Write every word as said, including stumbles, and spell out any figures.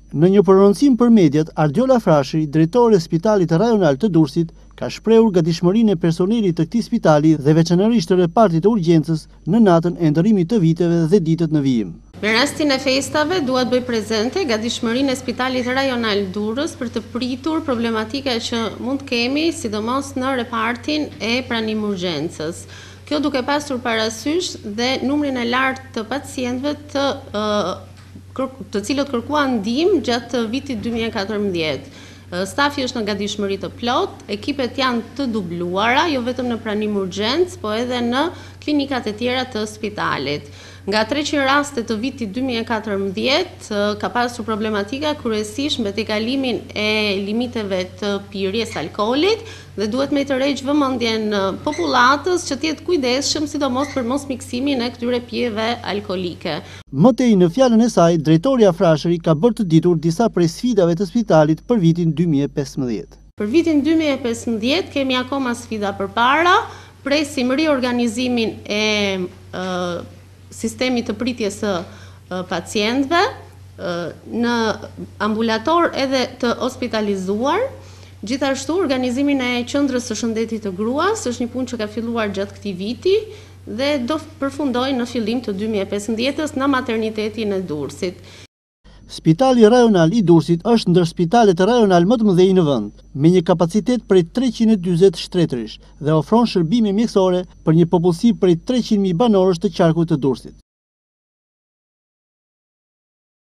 Në një prononcim për mediat, Ardiola Frashëri, drejtori e Spitalit Rajonal të Durrësit, ka shprehur gatishmërinë e personelit të këtij spitali dhe veçanërisht të repartit të urgjencës në natën e ndërrimit të viteve dhe ditët në vijim. Në rastin e festave, duhet bëj prezente gatishmërinë e Spitalit Rajonal Durrës për të pritur problematika që mund të kemi, sidomos në repartin e pranim urgjencës. Kjo duke pasur parasysh dhe numrin e lartë të pacientëve të uh, të cilët kërkuan ndihmë gjatë vitit dy mijë e katërmbëdhjetë. Stafi është në gatishmëri të plot, ekipet janë të dubluara, jo vetëm në pranim urgjencë, po edhe në klinikat e tjera të spitalit. Nga treqind raste të vitit dy mijë e katërmbëdhjetë ka pasur problematika kryesisht me tejkalimin e limiteve të pirjes alkoolit dhe duhet me të rregjë vëmendjen popullatës që të jetë kujdesshëm sidomos për mos miksimin e këtyre pijeve alkolike. Mëtej në fjalën e saj, drejtoria Frashëri ka bërë të ditur disa prej sfidave të spitalit për vitin dy mijë e pesëmbëdhjetë. Për vitin dy mijë e pesëmbëdhjetë kemi akoma sfida përpara, presim riorganizimin e uh, sistemi të pritjes së pacientëve në ambulator edhe të hospitalizuar, gjithashtu organizimin e qendrës së shëndetit të gruas është një punë që ka filluar gjatë këtij viti dhe do përfundojë në fillim të dy mijë e pesëmbëdhjetës në maternitetin e Durrësit. Spitali Rajonal i Durrësit është ndër spitalet rajonal më të mëdhenj në vend, me një kapacitet prej treqind e dyzet shtretërish dhe ofron shërbime mjekësore për një popullsi prej treqind mijë banorësh të qarkut të Durrësit.